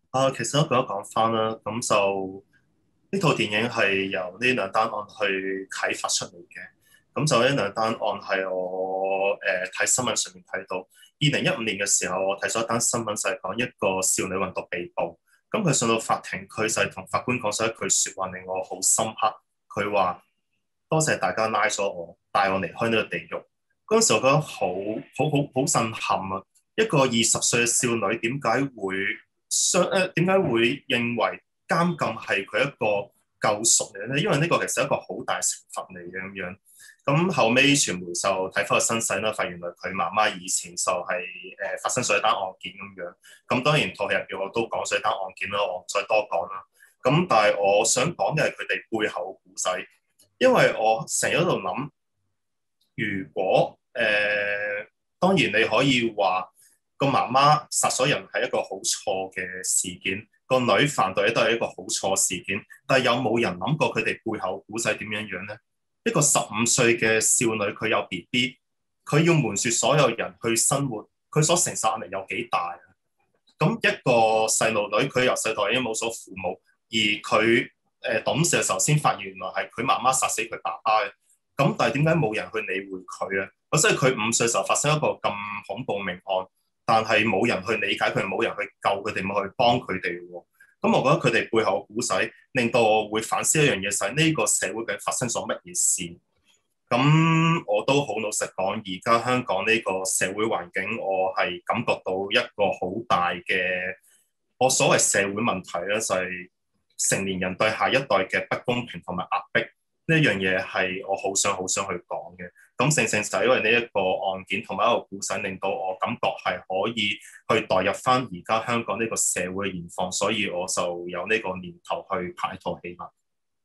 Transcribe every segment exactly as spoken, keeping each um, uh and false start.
啊，其實我覺得講翻啦，咁就呢套電影係由呢兩單案去啟發出嚟嘅。咁就呢兩單案係我誒睇、新聞上面睇到，二零一五年嘅時候，我睇咗一單新聞，就係講一個少女運毒被捕。咁佢上到法庭，佢就係同法官講咗一句説話，令我好深刻。佢話：多謝大家拉咗我，帶我離開呢個地獄。嗰陣時我覺得好好好好震撼啊！一個二十歲嘅少女點解會相誒點解會認為監禁係佢一個救贖嚟咧？因為呢個其實係一個好大懲罰嚟嘅咁樣。咁後尾傳媒就睇翻個新聞啦，發現原來佢媽媽以前就係、是、誒、呃、發生咗一單案件咁樣。咁當然套戲入邊我都講咗一單案件啦，我唔再多講啦。咁但係我想講嘅係佢哋背後嘅故仔，因為我成日喺度諗，如果誒、呃、當然你可以話個媽媽殺咗人係一個好錯嘅事件，個女犯罪都係一個好錯事件，但係有冇人諗過佢哋背後故仔點樣樣呢？一個十五歲嘅少女，佢有 B B，佢要瞞住所有人去生活，佢所承受壓力有幾大啊？咁一個細路女，佢由細到大已經冇咗父母，而佢誒、呃、懂事嘅時候先發現原來係佢媽媽殺死佢爸爸嘅。咁但係點解冇人去理會佢啊？咁所以佢五歲時候發生一個咁恐怖命案，但係冇人去理解佢，冇人去救佢哋，冇去幫佢哋喎。咁我覺得佢哋背後嘅故仔，令到我會反思一樣嘢，就係呢個社會究竟發生咗乜嘢事。咁我都好老實講，而家香港呢個社會環境，我係感覺到一個好大嘅，我所謂社會問題咧，就係成年人對下一代嘅不公平同埋壓迫，呢一樣嘢係我好想好想去講嘅。咁正正就係因為呢一個案件同埋一個故事，令到我感覺係可以去代入翻而家香港呢個社會嘅現況，所以我就有呢個念頭去拍一套戲啦。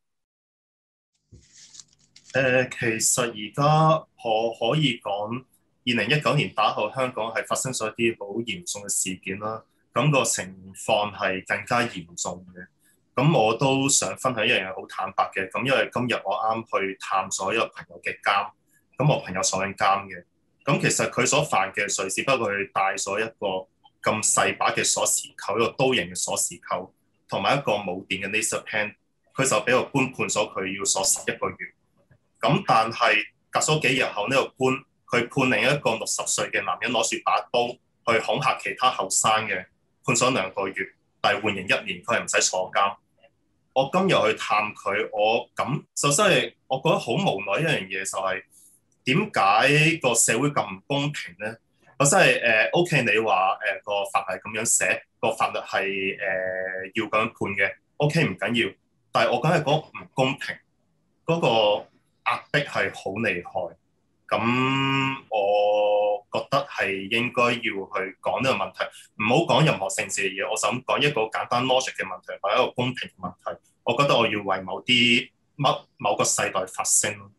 誒、呃，其實而家可可以講，二零一九年打後，香港係發生咗一啲好嚴重嘅事件啦。咁、個情況係更加嚴重嘅。咁我都想分享一樣嘢好坦白嘅。咁因為今日我啱去探咗一個朋友嘅監，咁我朋友坐緊監嘅。咁其實佢所犯嘅罪，只不過佢帶咗一個咁細把嘅鎖匙扣，一個刀型嘅鎖匙扣，同埋一個冇電嘅 laser pen，佢就俾個官判咗佢要鎖十一個月。咁但係隔咗幾日後，呢個官佢判另一個六十歲嘅男人攞住把刀去恐嚇其他後生嘅，判咗兩個月，但係緩刑一年，佢係唔使坐監。我今日去探佢，我咁首先係我覺得好無奈一樣嘢，就係點解個社會咁唔公平咧？我真係誒 OK，你話誒個法係咁樣寫，個法律係誒、呃、要咁樣判嘅，OK 唔緊要，但係我覺得係嗰個唔公平。嗰個壓迫係好厲害，咁我覺得係應該要去講呢個問題，唔好講任何政治嘅嘢，我就咁講一個簡單 logic 嘅問題，或者一個公平嘅問題，我覺得我要為某啲某某個世代發聲。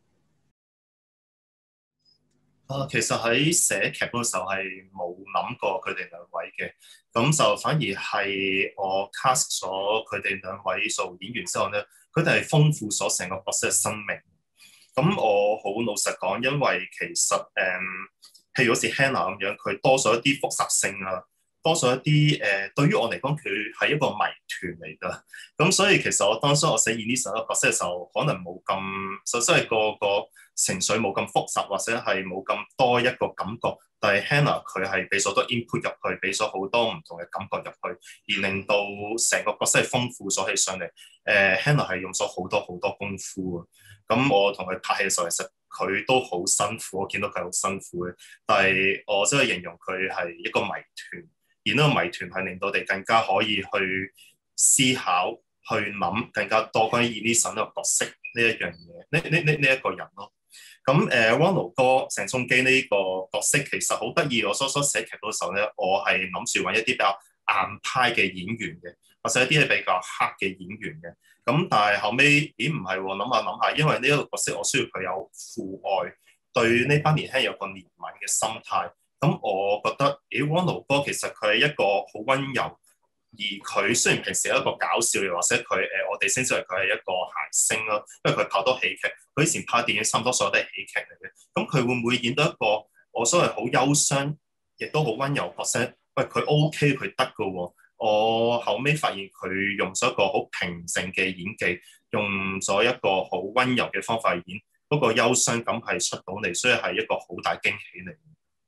啊，其實喺寫劇本嘅時候係冇諗過佢哋兩位嘅，咁就反而係我 cast 咗佢哋兩位做演員之後咧，佢哋係豐富咗成個角色嘅生命。咁我好老實講，因為其實誒、嗯，譬如好似 Hannah 咁樣，佢多咗一啲複雜性啊，多咗一啲誒、呃，對於我嚟講，佢係一個謎團嚟㗎。咁所以其實我當初我寫 Elisa 個角色嘅時候，可能冇咁，首先係個個情緒冇咁複雜，或者係冇咁多一個感覺。但係 Hannah 佢係俾咗好多 input 入去，俾咗好多唔同嘅感覺入去，而令到成個角色係豐富咗起上嚟。誒、呃、Hannah 係用咗好多好多功夫啊！咁我同佢拍戲嘅時候，其實佢都好辛苦，我見到佢好辛苦嘅。但係我真係形容佢係一個謎團，而呢個謎團係令到我哋更加可以去思考、去諗更加多關於 Elisa 呢個角色呢一樣嘢，呢呢呢呢一個人咯。咁誒、呃、Ronald 哥鄭中基呢個角色其實好得意。我初初寫劇嗰時候咧，我係諗住揾一啲比較硬派嘅演員嘅，或者一啲係比較黑嘅演員嘅。咁但係後尾，咦唔係喎，諗下諗下，因為呢一個角色我需要佢有父愛，對呢班年輕人有個憐憫嘅心態。咁我覺得，咦 Ronald 哥其實佢係一個好溫柔，而佢雖然平時係一個搞笑嘅，或者佢誒、呃、我哋稱之為佢係一個諧星啦，因為佢拍多喜劇，佢以前拍電影差唔多所有都係喜劇嚟嘅。咁佢會唔會演到一個我所謂好憂傷，亦都好溫柔角色？喂，佢 OK，佢得㗎喎。 我後尾發現佢用咗一個好平靜嘅演技，用咗一個好溫柔嘅方法去演，嗰、那個憂傷感係出到嚟，所以係一個好大驚喜嚟。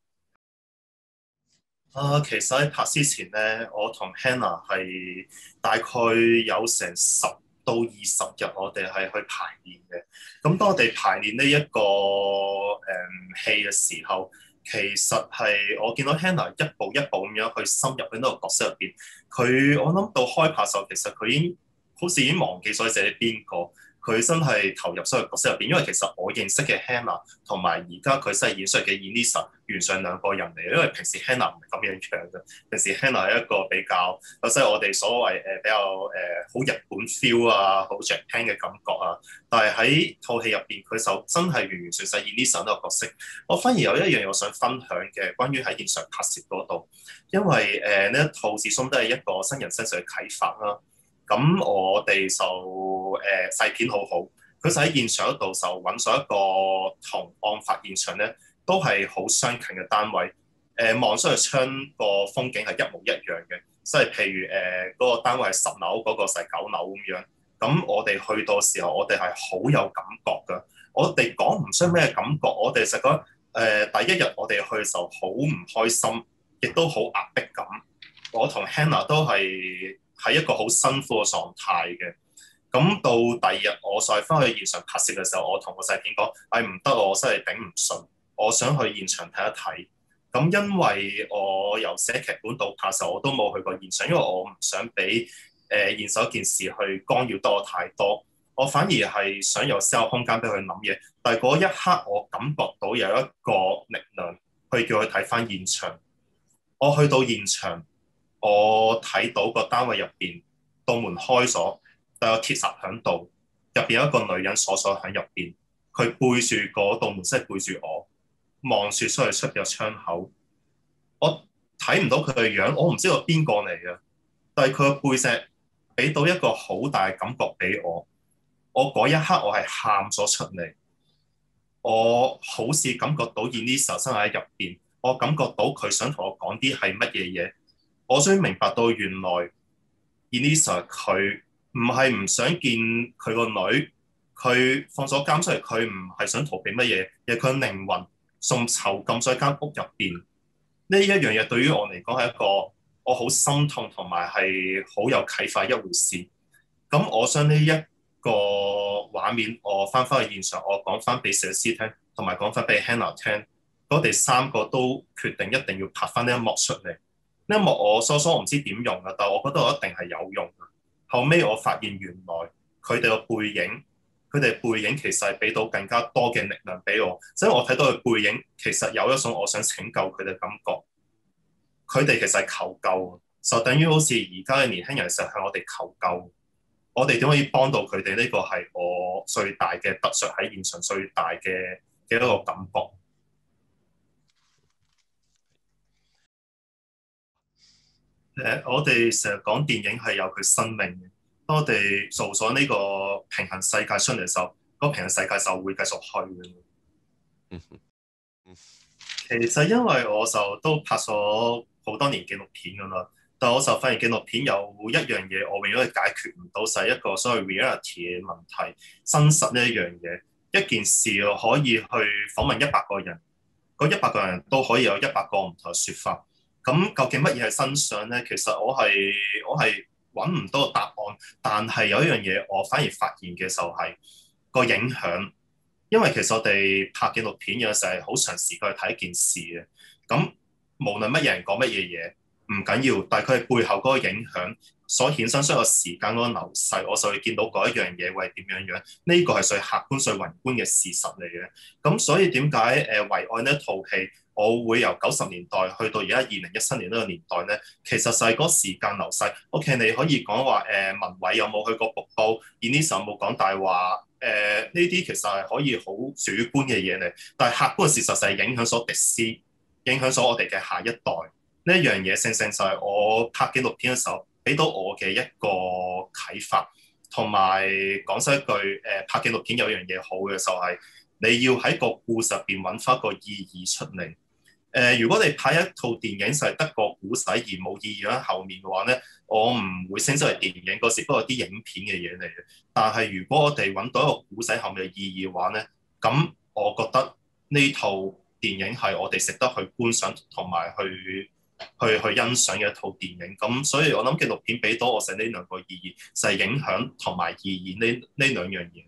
啊，其實喺拍之前咧，我同 Hannah 係大概有成十到二十日，我哋係去排練嘅。咁當我哋排練呢一個誒、嗯、戲嘅時候，其實係我見到 Hannah 一步一步咁樣去深入喺呢個角色入邊。佢我諗到開拍時候，其實佢已經好似已經忘記咗自己係邊個。佢真係投入咗個角色入邊，因為其實我認識嘅 Hannah 同埋而家佢真係演出嘅 Elisa 完全兩個人嚟。因為平時 Hannah 唔係咁樣樣嘅，平時 Hannah 係一個比較即係我哋所謂誒比較誒好、呃、日本 feel 啊，好 Japan 嘅感覺啊。但係喺套戲入邊，佢就真係完完全全 Elisa 呢個角色。我反而有一樣嘢我想分享嘅，關於喺現場拍攝嗰度，因為誒呢、呃、一套始終都係一個新人身上嘅啟發啦。咁我哋就誒細、呃、片好好，佢就喺現場嗰度就揾咗一個同案發現場咧，都係好相近嘅單位。誒望出去窗個風景係一模一樣嘅，即係譬如誒嗰、呃那個單位係十樓，嗰、那個就係九樓咁樣。咁我哋去到時候，我哋係好有感覺㗎。我哋講唔出咩感覺，我哋實覺得誒第一日我哋去就好唔開心，亦都好壓迫感。我同 Hannah 都係喺一個好辛苦嘅狀態嘅。咁到第二日我再翻去現場拍攝嘅時候，我同個細片講：誒唔得，我真係頂唔順，我想去現場睇一睇。咁因為我由寫劇本到拍攝，我都冇去過現場，因為我唔想俾誒、呃、現實一件事去干擾得我太多。我反而係想有思考空間俾佢諗嘢。但係嗰一刻，我感覺到有一個力量去叫佢睇翻現場。我去到現場。我睇到個單位入邊道門開咗，但有鐵閘喺度，入邊有一個女人鎖鎖喺入邊，佢背住嗰道門，即係背住我，望住出去出邊個窗口。我睇唔到佢嘅樣，我唔知道邊個嚟嘅，但係佢嘅背脊俾到一個好大嘅感覺俾我。我嗰一刻我係喊咗出嚟，我好似感覺到 Elisa 身喺入邊，我感覺到佢想同我講啲係乜嘢嘢。我終於明白到原來 Elisa 佢唔係唔想見佢個女，佢放咗監出嚟，佢唔係想逃避乜嘢，而係佢靈魂仲囚禁咗喺間屋入邊。呢一樣嘢對於我嚟講係一個我好心痛同埋係好有啟發一回事。咁我將呢一個畫面，我翻返去現場，我講翻俾寫師聽，同埋講翻俾 Hannah 聽，我哋三個都決定一定要拍翻呢一幕出嚟。呢一幕我初初唔知點用啊，但係我覺得我一定係有用嘅。後尾我發現原來佢哋個背影，佢哋背影其實係俾到更加多嘅力量俾我，所以我睇到佢背影其實有一種我想拯救佢哋嘅感覺。佢哋其實係求救，就等於好似而家嘅年輕人成日向我哋求救。我哋點可以幫到佢哋？呢個係我最大嘅得著喺現場最大嘅嘅一個感覺。誒、呃，我哋成日講電影係有佢生命嘅。當我哋做咗呢個平衡世界出嚟嘅時候，嗰、那個平衡世界就會繼續去嘅。其實因為我就都拍咗好多年紀錄片㗎啦，但係我就發現紀錄片有一樣嘢，我永遠都解決唔到，就係一個所謂 reality 嘅問題，真實呢一樣嘢。一件事可以去訪問一百個人，嗰一百個人都可以有一百個唔同嘅説法。咁究竟乜嘢係真相咧？其實我係我係揾唔到答案，但係有一樣嘢我反而發現嘅就係個影響。因為其實我哋拍紀錄片有時係好長時間去睇一件事嘅。咁無論乜嘢人講乜嘢嘢唔緊要，但係佢係背後嗰個影響所衍生出個時間嗰個流逝，我就會見到嗰一樣嘢會係點樣樣。呢個係最客觀、最宏觀嘅事實嚟嘅。咁所以點解誒《唯愛》呢一套戲，我會由九十年代去到而家二零一七年呢個年代咧，其實就係嗰個時間流逝。O.K. 你可以講話誒文偉有冇去過瀑布，Elisa有冇講大話？誒呢啲其實係可以好主觀嘅嘢嚟，但係客觀嘅事實就係影響咗迪斯，影響咗我哋嘅下一代。呢一樣嘢正正就係我拍紀錄片嘅時候俾到我嘅一個啟發，同埋講真一句誒、呃、拍紀錄片有樣嘢好嘅就係、是、你要喺個故事入邊揾翻個意義出嚟。 誒，如果你拍一套電影就係得個故仔而冇意義喺後面嘅話咧，我唔會稱之為電影，嗰時不過啲影片嘅嘢嚟嘅。但係如果我哋揾到一個故仔後面嘅意義嘅話咧，咁我覺得呢套電影係我哋值得去觀賞同埋去去去欣賞嘅一套電影。咁所以我諗紀錄片俾到我成呢兩個意義，就係影響同埋意義呢呢兩樣嘢。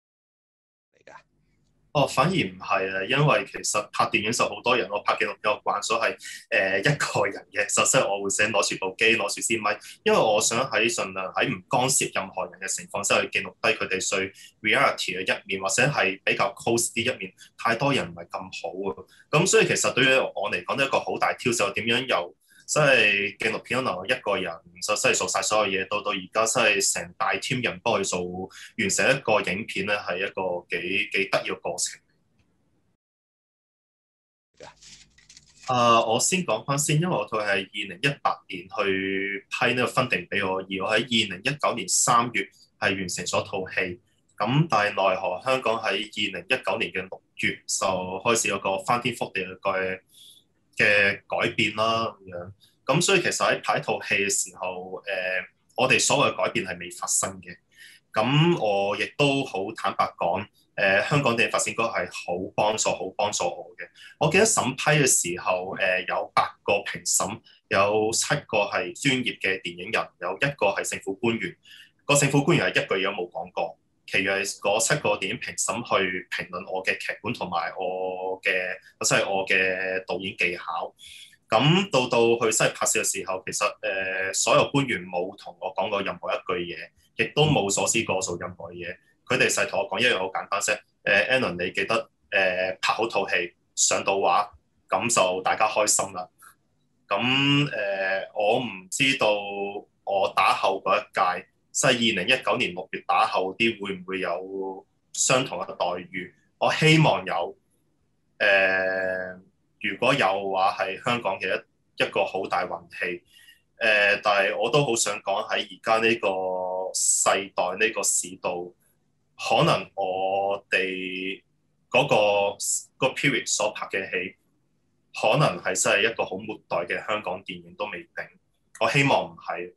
哦，反而唔係啊，因為其實拍電影就好多人，我拍紀錄片我慣咗係誒一個人嘅，就即係我會寫攞住部機，攞住支咪，因為我想喺盡量喺唔干涉任何人嘅情況之下去記錄低佢哋最 reality 嘅一面，或者係比較 close 啲一面。太多人唔係咁好啊，咁所以其實對於我嚟講都係一個好大挑戰，點樣由即係紀錄片可能一個人就真係做晒所有嘢，到到而家真係成大 team 人幫佢做完成一個影片咧，係一個幾幾得意嘅過程。啊，uh, 我先講翻先，因為我佢係二零一八年去批呢個分定俾我，而我喺二零一九年三月係完成咗套戲。咁但係奈何香港喺二零一九年嘅六月就開始有個翻天覆地嘅嘅改變啦咁樣。咁所以其實喺拍一套戲嘅時候，誒、呃，我哋所謂嘅改變係未發生嘅。咁我亦都好坦白講，誒、呃、香港電影發展局係好幫助、好幫助我嘅。我記得審批嘅時候，誒、呃、有八個評審，有七個係專業嘅電影人，有一個係政府官員。個政府官員係一句嘢都冇講過，其餘係嗰七個電影評審去評論我嘅劇本同埋我嘅即係我嘅導演技巧。咁到到去真係拍攝嘅時候，其實誒、呃、所有官員冇同我講過任何一句嘢，亦都冇阻止過我做任何嘢。佢哋就係同我講一樣好簡單啫。誒、呃、Alan 你記得誒、呃、拍好套戲上到畫，咁就大家開心啦。咁誒、呃、我唔知道我打後嗰一屆，即係二零一九年六月打後啲會唔會有相同嘅待遇？我希望有。誒、呃如果有嘅話，係香港嘅一一個好大運氣。誒、呃，但係我都好想講喺而家呢個世代呢個市道，可能我哋嗰、嗰個、嗰個 period 所拍嘅戲，可能係真係一個好末代嘅香港電影都未定。我希望唔係。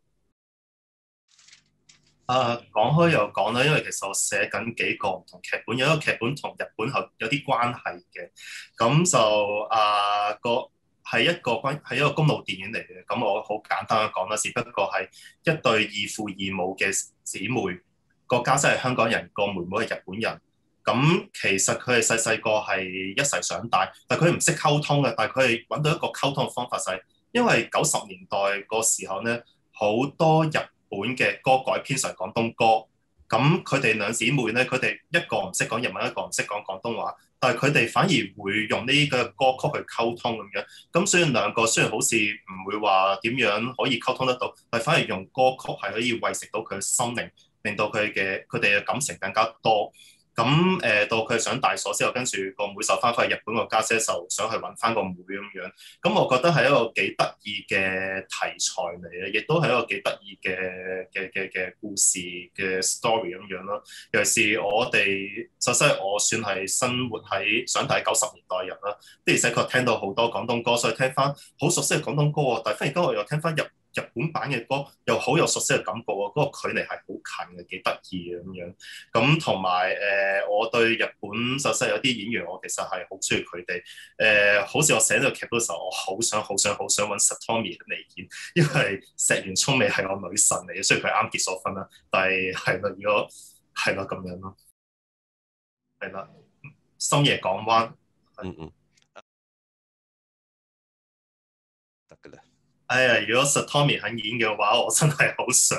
啊，講開又講啦，因為其實我寫緊幾個唔同劇本，有一個劇本同日本係有啲關係嘅，咁就啊個係一個關係一個公路電影嚟嘅，咁我好簡單嘅講啦，只不過係一對異父異母嘅姊妹，個家姐係香港人，個妹妹係日本人，咁其實佢哋細細個係一齊長大，但係佢哋唔識溝通嘅，但係佢哋揾到一個溝通嘅方法就係，因為九十年代個時候咧，好多日本嘅歌改編成廣東歌，咁佢哋兩姊妹咧，佢哋一個唔識講日文，一個唔識講廣東話，但係佢哋反而會用呢個歌曲去溝通咁樣。咁所以兩個雖然好似唔會話點樣可以溝通得到，但係反而用歌曲係可以餵食到佢嘅心靈，令到佢嘅佢哋嘅感情更加多。咁誒、呃、到佢上大所之後，跟住個妹就翻返去日本，個家姐，姐就想去揾翻個妹咁樣。咁我覺得係一個幾得意嘅題材嚟嘅，亦都係一個幾得意嘅嘅嘅嘅故事嘅 story 咁樣咯。尤其是我哋，首先我算係生活喺長大九十年代人啦，的而且確聽到好多廣東歌，所以聽翻好熟悉嘅廣東歌啊。但係忽然間我又聽翻日日本版嘅歌，又好有熟悉嘅感覺喎。嗰、那個距離係好近嘅，幾得意嘅咁樣。咁同埋誒，我對日本就真係有啲演員，我其實係好中意佢哋。誒、呃，好似我寫呢個劇本嘅時候，我好想好想好想揾 Satomi 嚟演，因為石原聰美係我女神嚟嘅，雖然佢啱結咗婚啦，但係係啦，如果係咯咁樣咯，係啦，深夜港灣， 嗯嗯，得㗎啦。 哎呀，如果 Satomi 肯演嘅話，我真係好想。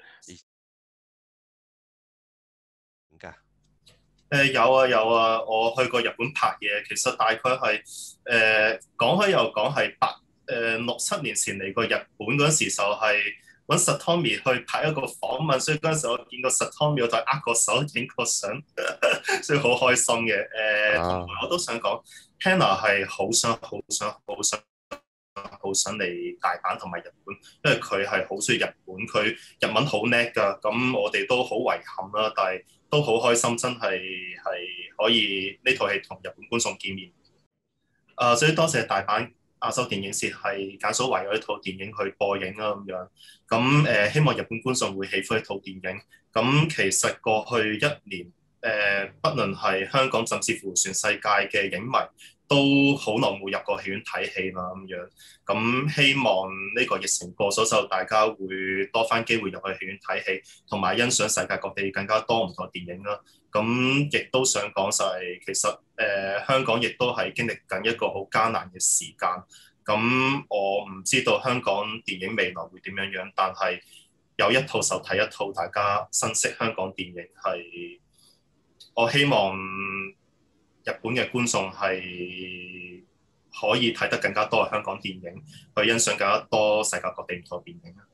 點解？ 誒有啊有啊，我去過日本拍嘢，其實大概係誒講開又講係八誒六七年前嚟過日本嗰陣時，就係揾 Satomi 去拍一個訪問，所以嗰陣時我見過 Satomi，我就握個手影個相，所以好開心嘅。誒同埋我都想講 Hannah 係好想好想好想好想嚟大阪同埋日本，因為佢係好中意日本，佢日文好叻㗎。咁我哋都好遺憾啦，但係都好開心，真係係可以呢套戲同日本觀眾見面。 啊，所以多謝大阪亞洲電影節係揀咗為咗呢套電影去播映啦咁樣。咁誒、呃，希望日本觀眾會喜歡呢套電影。咁其實過去一年誒、呃，不論係香港甚至乎全世界嘅影迷，都好耐冇入過戲院睇戲啦咁樣。咁希望呢個疫情過咗就大家會多返機會入去戲院睇戲，同埋欣賞世界各地更加多唔同嘅電影啦。咁亦都想講就係其實誒、呃、香港亦都係經歷緊一個好艱難嘅時間。咁我唔知道香港電影未來會點樣樣，但係有一套就睇一套，大家珍惜香港電影係我希望日本嘅觀眾係可以睇得更加多嘅香港電影，去欣賞更加多世界各地唔同嘅電影。